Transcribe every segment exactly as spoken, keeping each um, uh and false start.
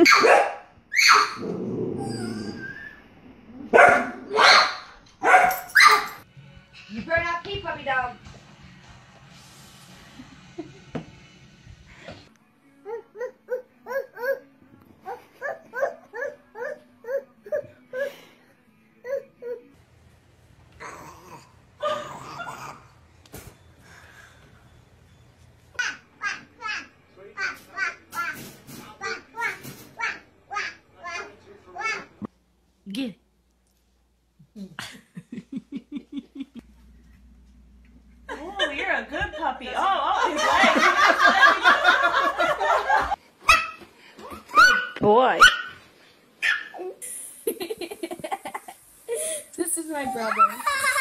You better not pee, puppy dog. Get it. Oh, you're a good puppy. Oh, oh, his leg. Boy. This is my brother.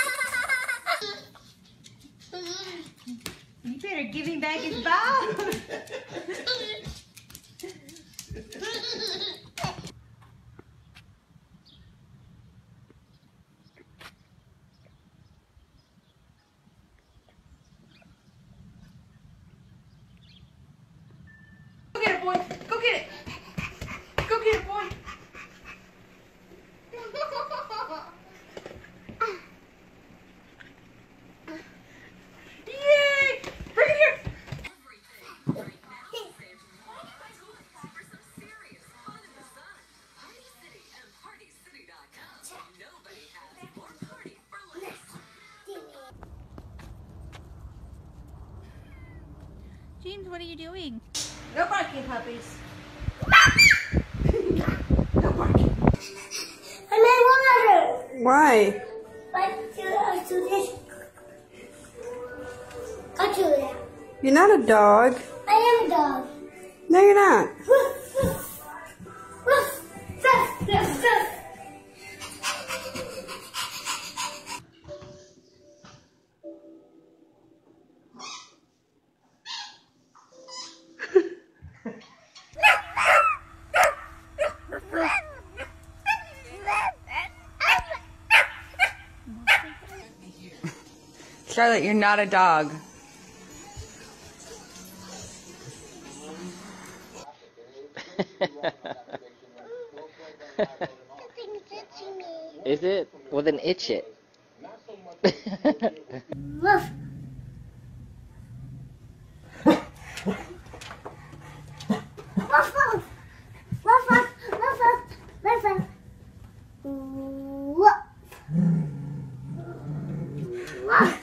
You better give him back his ball. Go get it, boy. Go get it. Go get it, boy. Yay! Bring it here. James, what are you doing? No barking, puppies. I made water. Why? Like to, uh, to this. Go to that. You're not a dog. I am a dog. No, you're not. Charlotte, you're not a dog. Is it? Well, then itch it. Woof. Woof, woof. Woof, woof, woof, woof, woof, woof. Woof. Woof.